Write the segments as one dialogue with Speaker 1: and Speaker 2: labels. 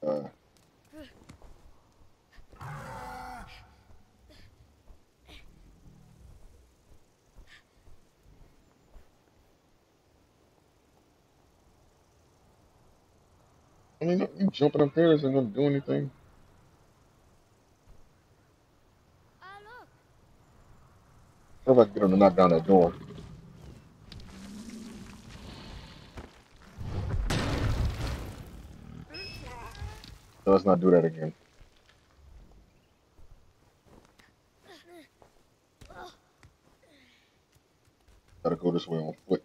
Speaker 1: Uh, I mean, you jumping up there isn't gonna do anything.
Speaker 2: Ah, look.
Speaker 1: What if I get him to knock down that door? So let's not do that again. Gotta go this way on foot.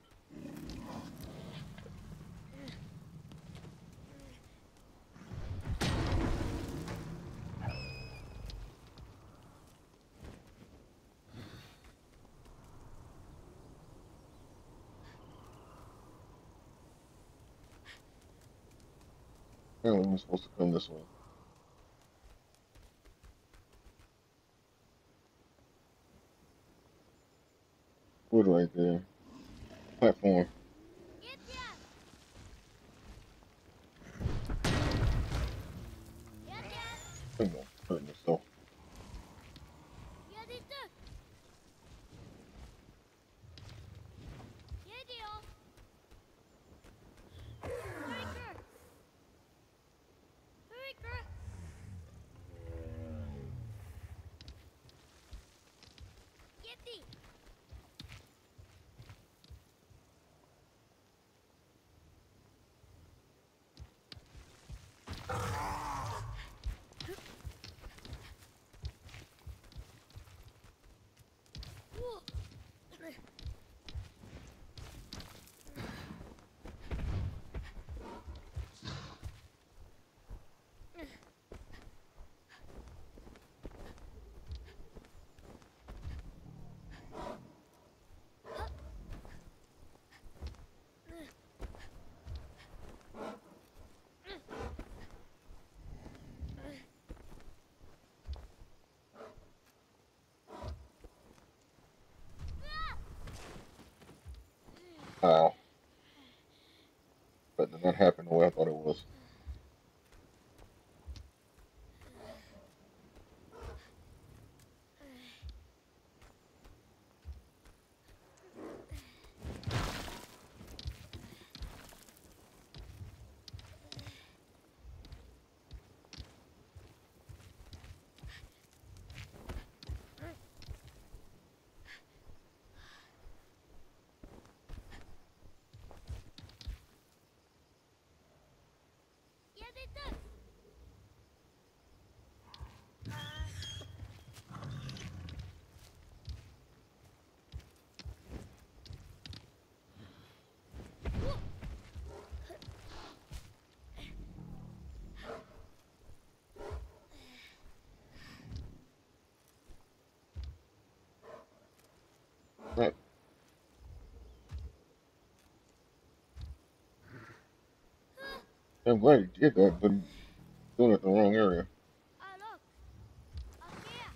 Speaker 1: Apparently, we're supposed to come this way. Wood right there. Platform.
Speaker 2: Get ya! Get ya!
Speaker 1: Come on, hurting yourself.
Speaker 2: Get it up! Get it off! Hurry, Hurry, Get it!
Speaker 1: Ow. But did not happen the way I thought it was.
Speaker 2: Get it up!
Speaker 1: Right. I'm glad he did that, but he's doing it in the wrong area.
Speaker 2: Ah, look! Up here!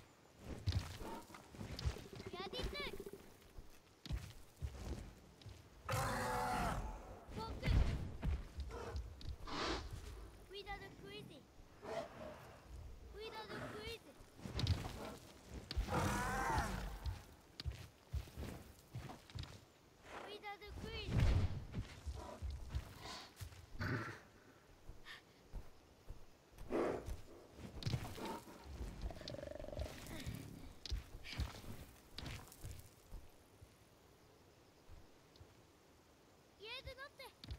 Speaker 2: Get it up! Focus! Cuidado, crazy! Cuidado, crazy! Cuidado, crazy! Get it up there!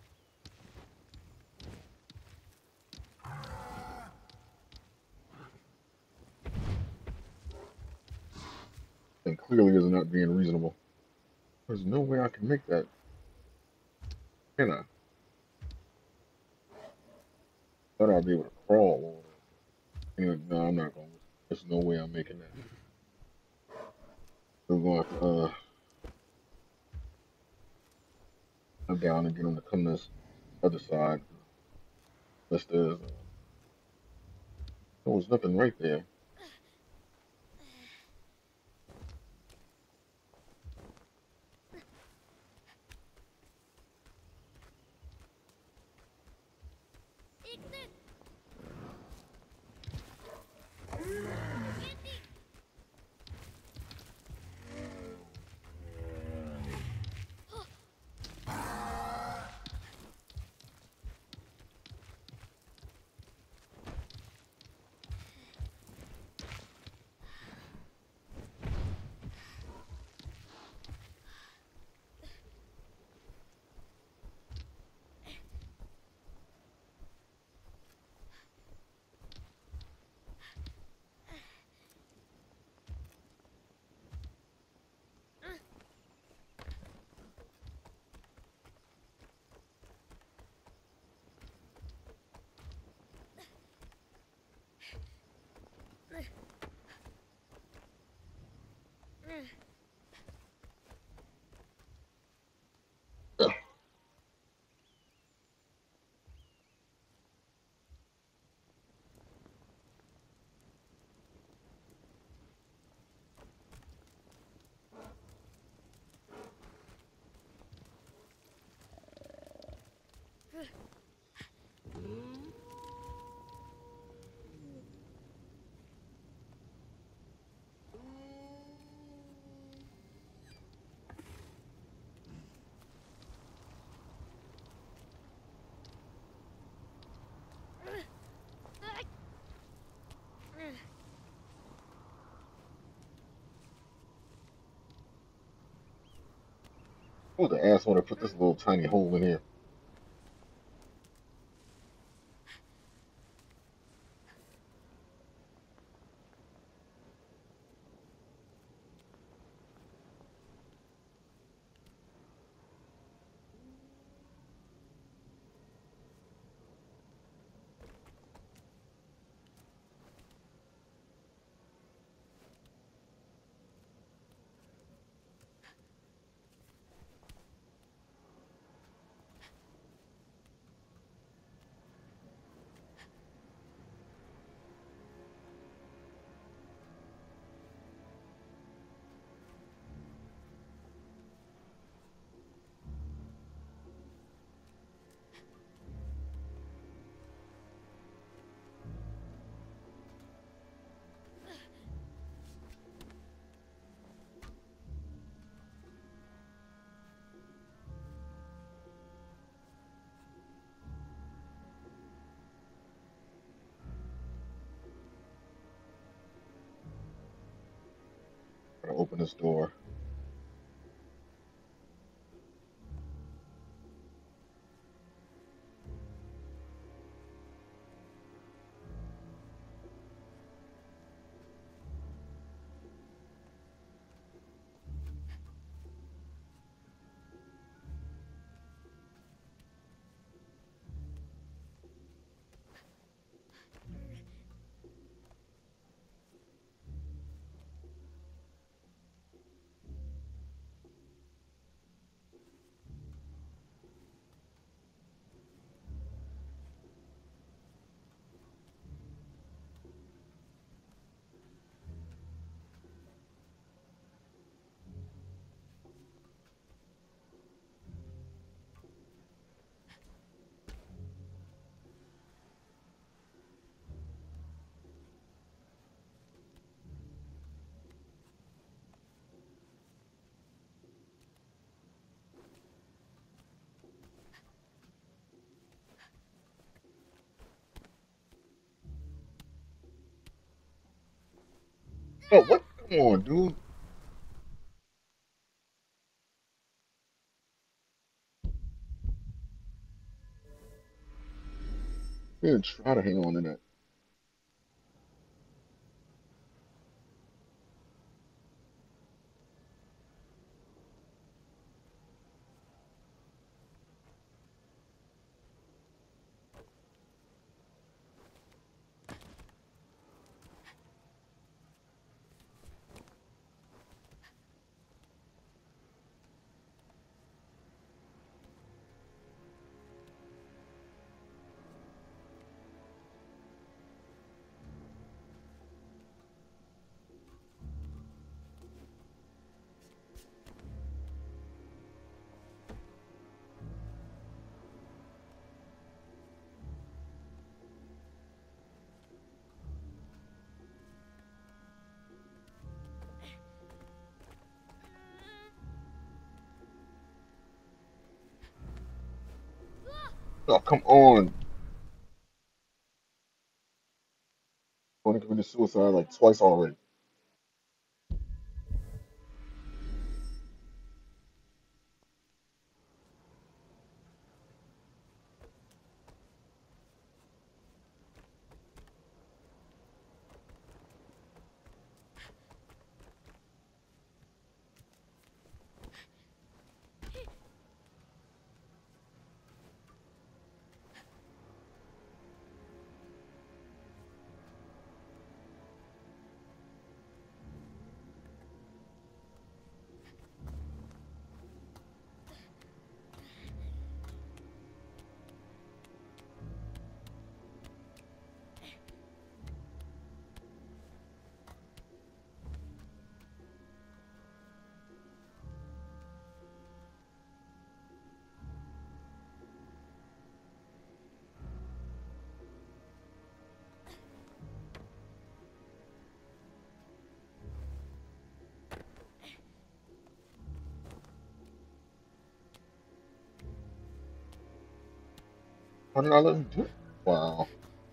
Speaker 1: And clearly is not being reasonable. There's no way I can make that. Can I? Thought I'd be able to crawl over there. Anyway, no, I'm not going to. There's no way I'm making that. We're going to come down and get him to come this other side. Unless there was nothing right there.
Speaker 2: Exit!
Speaker 1: Who the ass want to put this little tiny hole in here? Gotta open this door. Oh, what? Come on, dude. Yeah, try to hang on to that. Oh, come on. Going to commit suicide like twice already. How did I let him do it? Wow.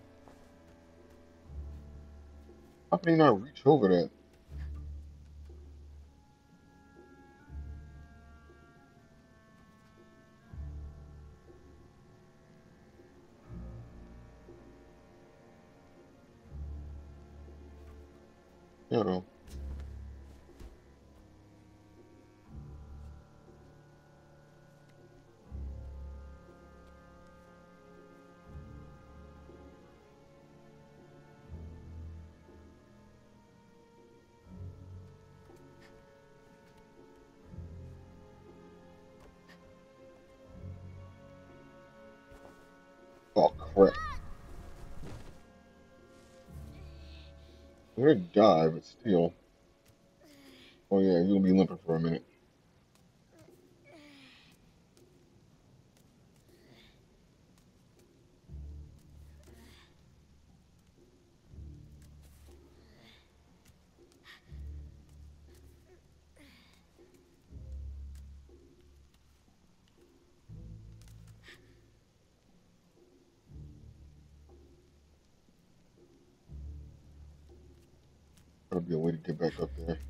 Speaker 1: How can he not reach over that? You know. Oh crap. I'm gonna die, but still. Oh yeah, you'll be limping for a minute. There'll be a way to get back up there.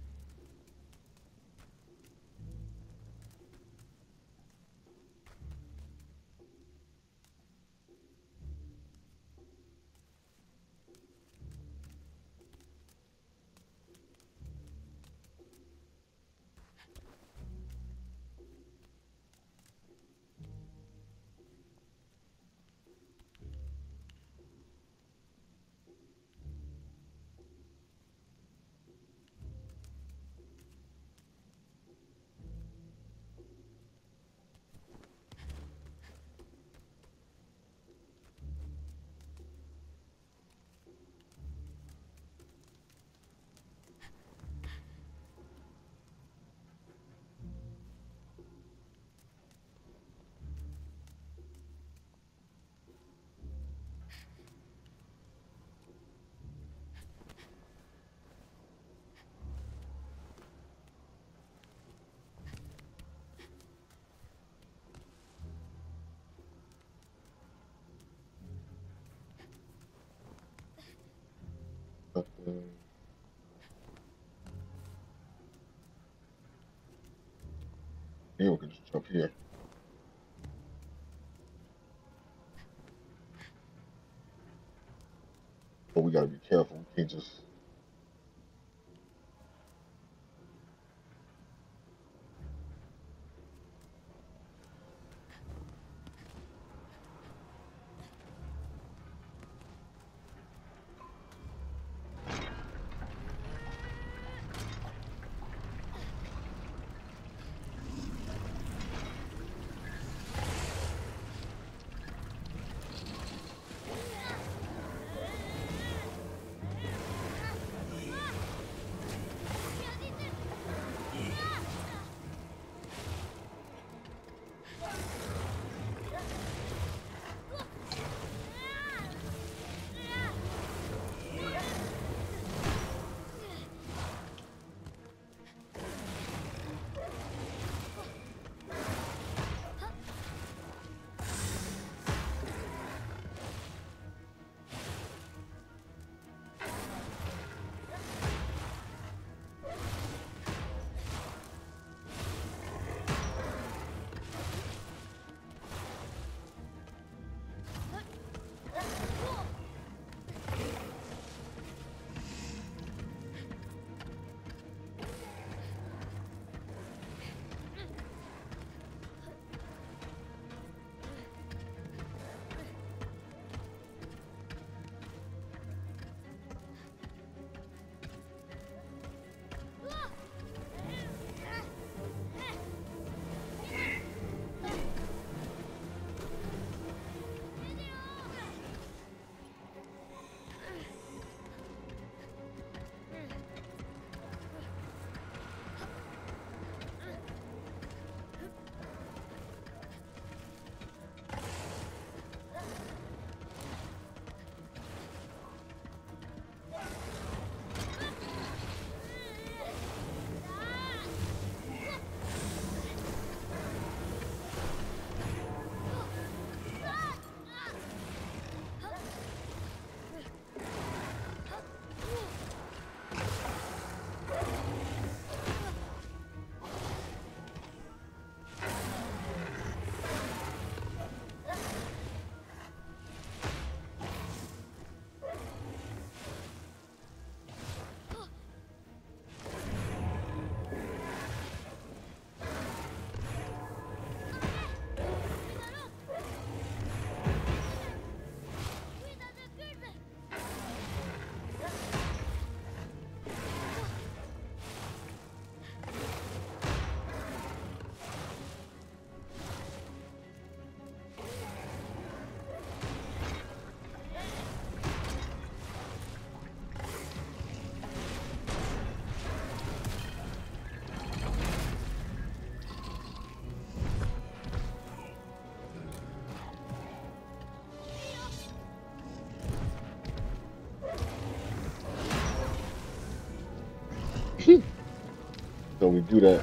Speaker 1: Up there. Yeah, we can just jump here. But we gotta be careful. We can't just. So we do that.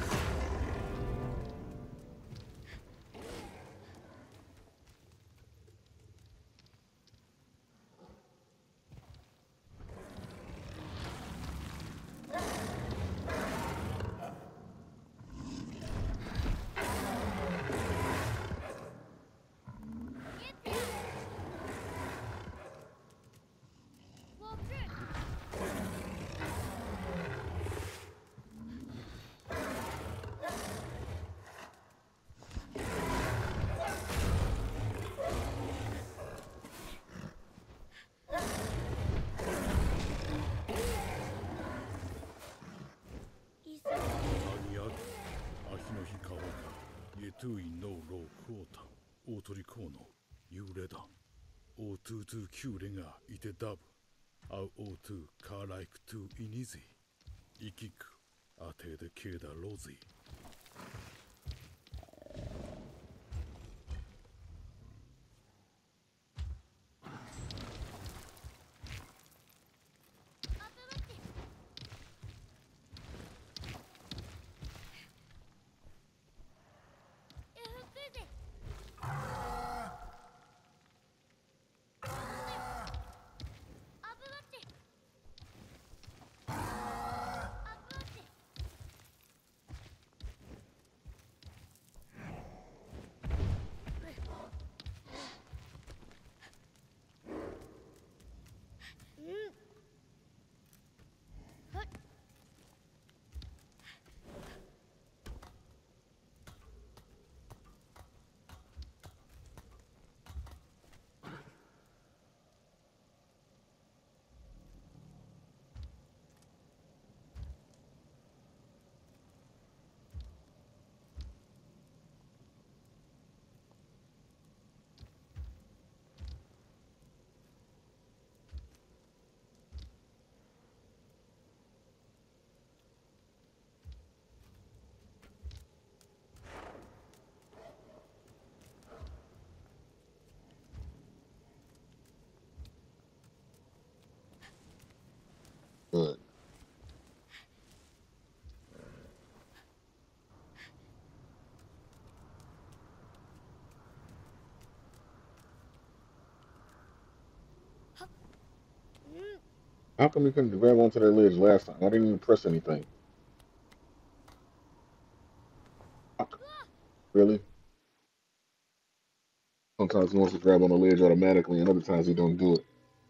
Speaker 1: Good. How come we couldn't grab onto that ledge last time? I didn't even press anything. Really? Sometimes he wants to grab on the ledge automatically, and other times he don't do it.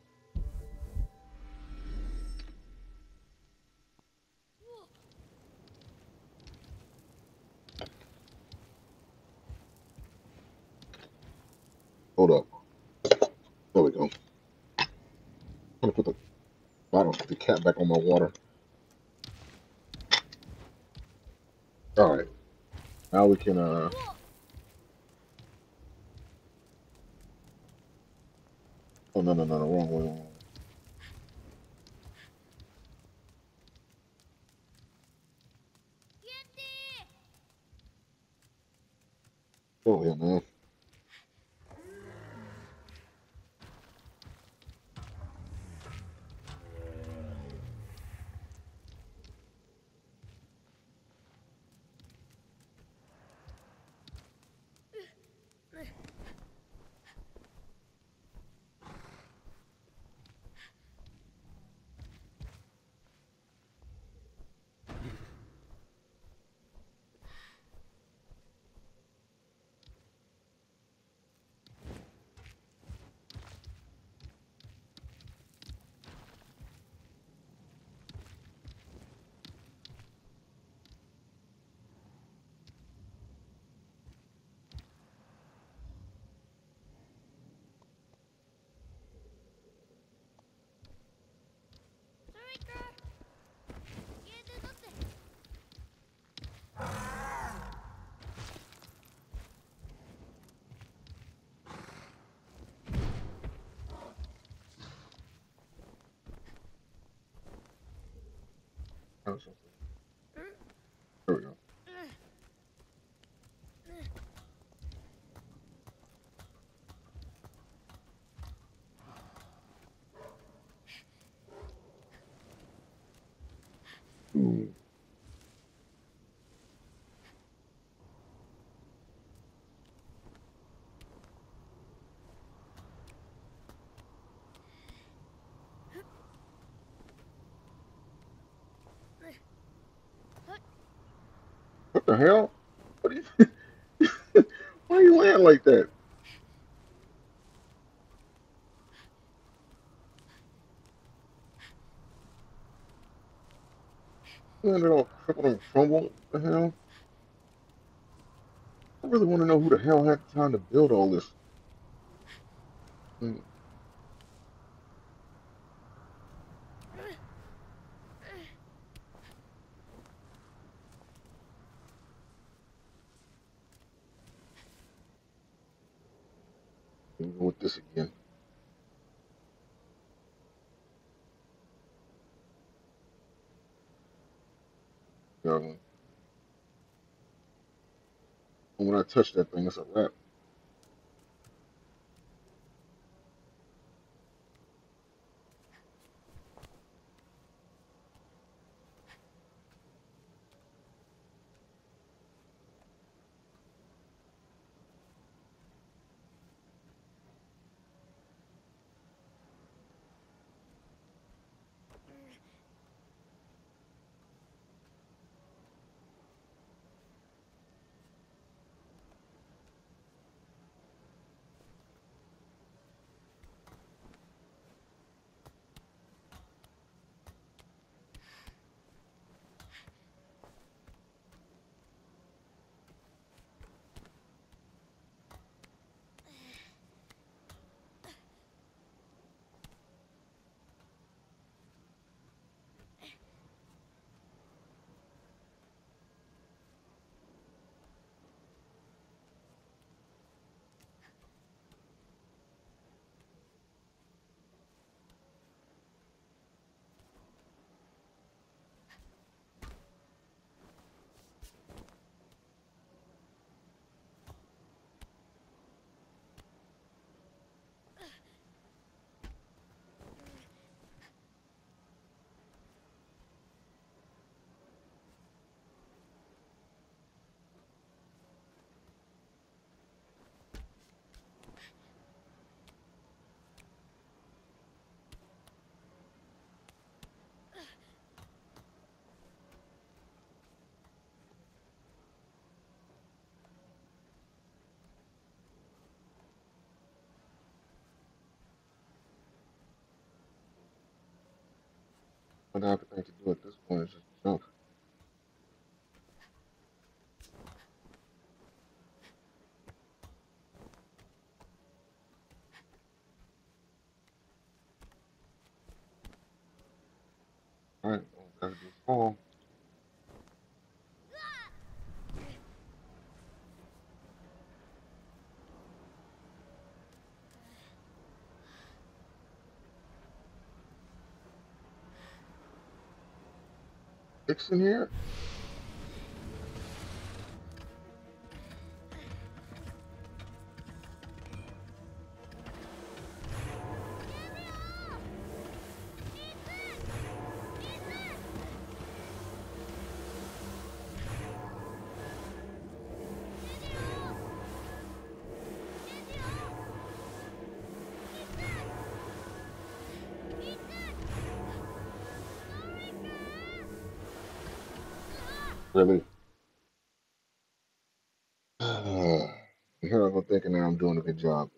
Speaker 1: Hold up. There we go. I'm gonna put the bottom, the cap back on my water. All right. Now we can. Oh no, wrong way. Wrong way. Go ahead, man. There we go. Ooh. the hell? What are you, why are you land like that? Landed all crippled and crumbled. What the hell? I really want to know who the hell had the time to build all this. Hmm, Here we go with this again. And when I touch that thing, it's a wrap. What I have to think to do at this point is just jump. Alright, well, gotta do fall. Fixing here? Really? Here I go thinking that I'm doing a good job.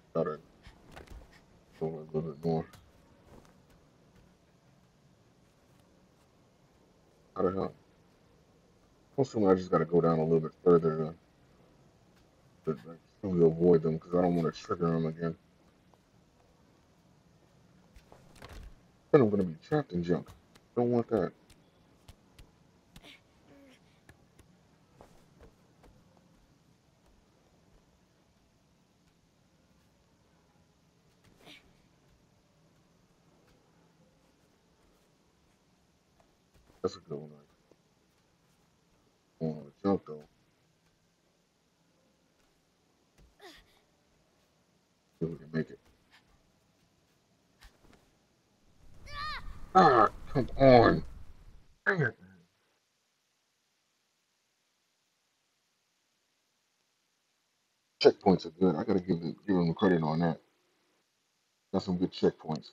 Speaker 1: Gotta go a little bit more. How the hell? I'm assuming I just gotta go down a little bit further to like, truly avoid them because I don't want to trigger them again. Then I'm gonna be trapped in junk. Don't want that. That's a good one. I don't want to junk though. See if we can make it. Ah, come on. Dang it. Checkpoints are good. I gotta give them credit on that. Got some good checkpoints.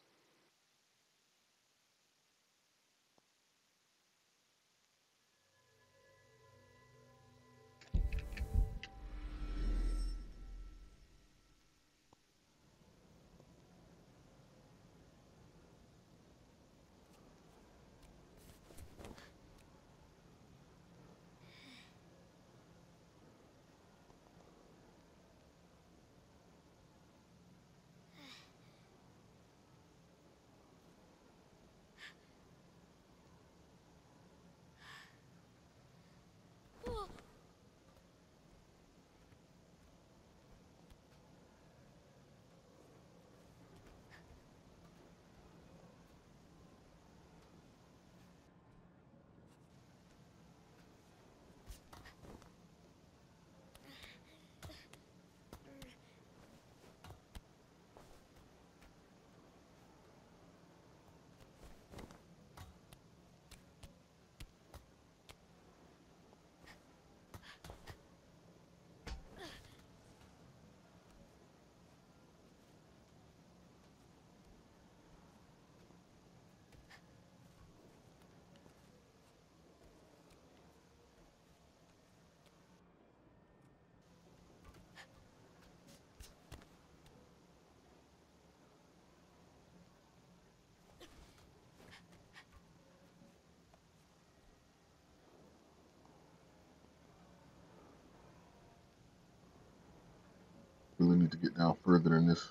Speaker 1: Really need to get down further than this.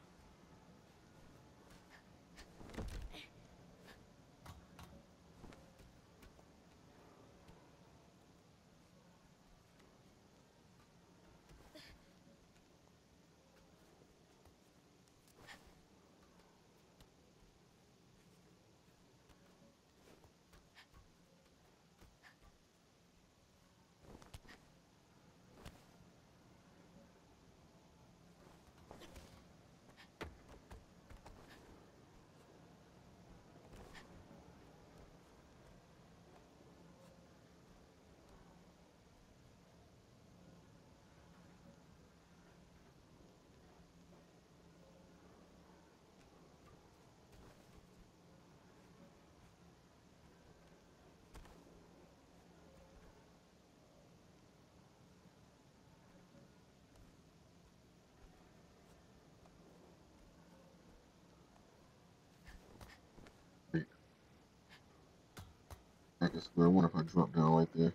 Speaker 1: Wait, back at square one if I drop down right there.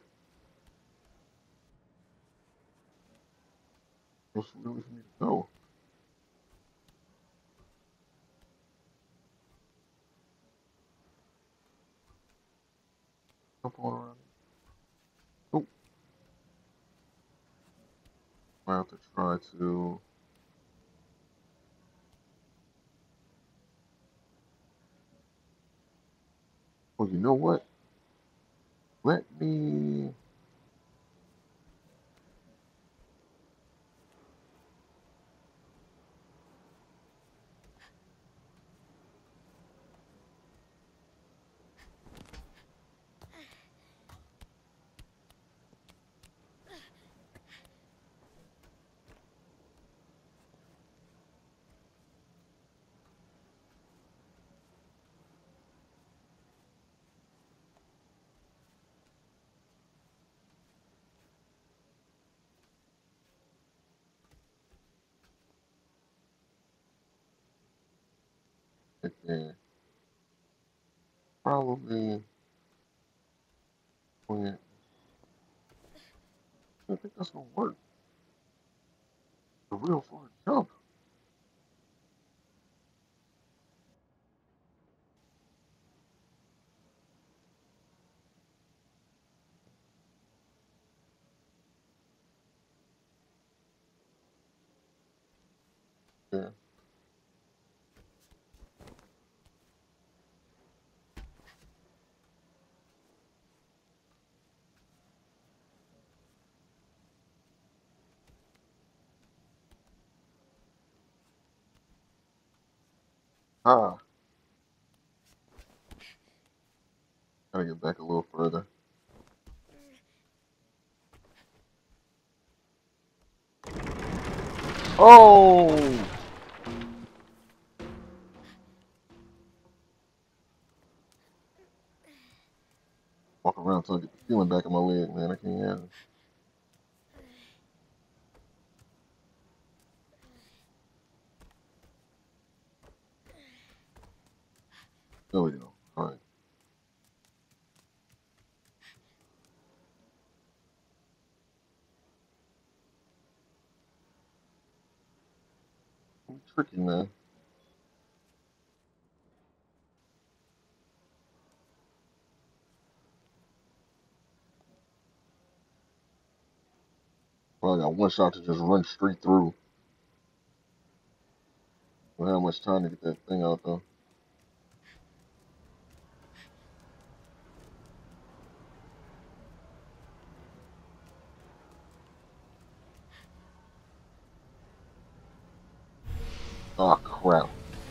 Speaker 1: What's really for me to go? Jump on around. Oh, I have to try to. Oh, you know what? Let me. Right there. Probably 20. I don't think that's gonna work. The real far jump. Yeah. Ah, gotta get back a little further. Oh! Walk around until I get the feeling back in my leg, man. I can't have it. There we go. All right. Tricky, man. Well, I got one shot to just run straight through. Don't have much time to get that thing out, though. Oh, crap.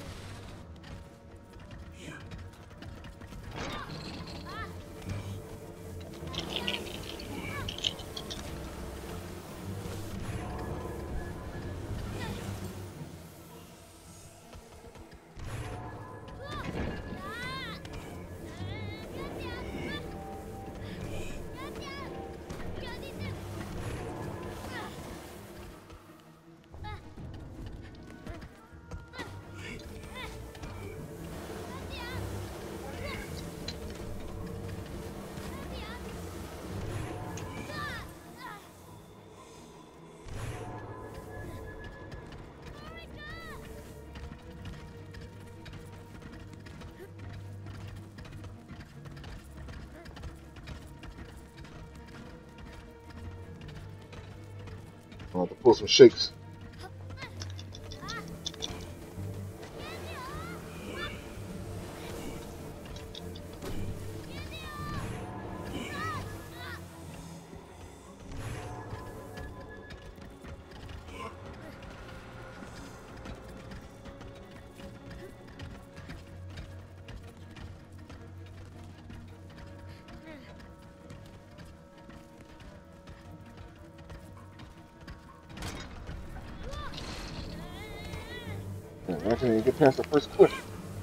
Speaker 1: I'll have to pull some shakes. Man, I can't even get past the first cliff.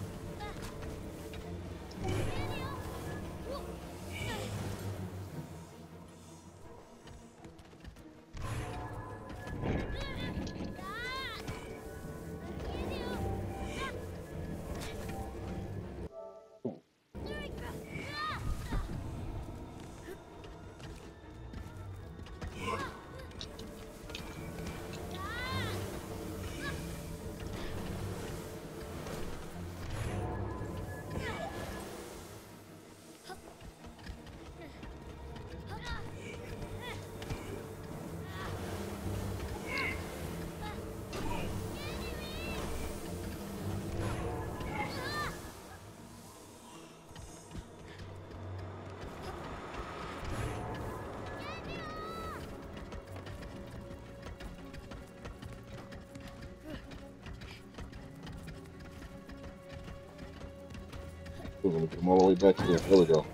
Speaker 1: We're gonna come all the way back to there. There we go.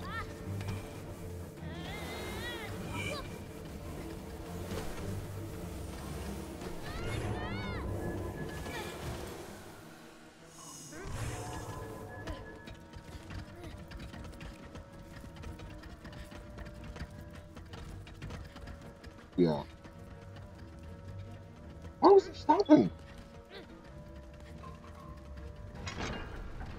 Speaker 1: Yeah. Why was he stopping?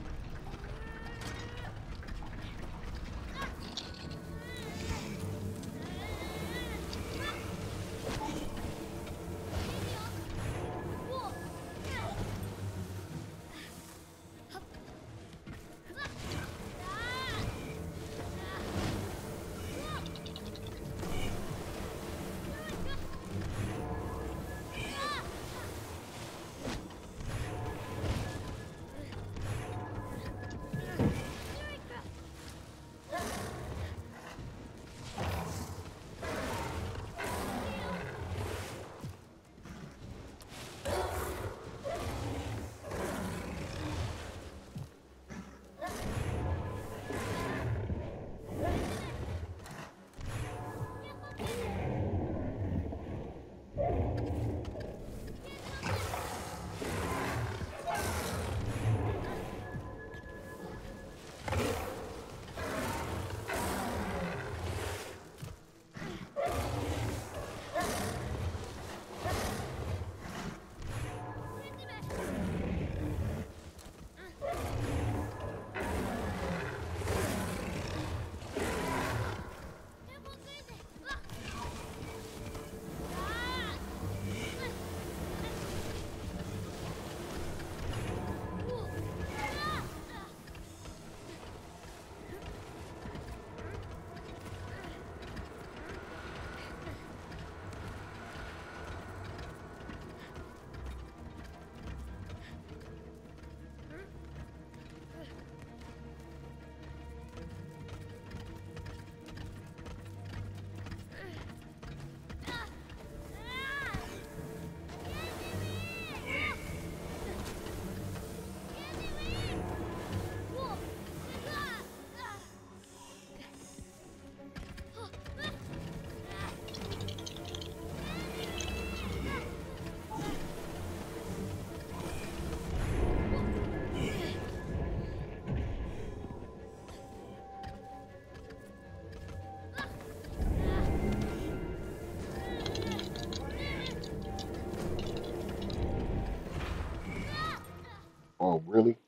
Speaker 1: Oh, really?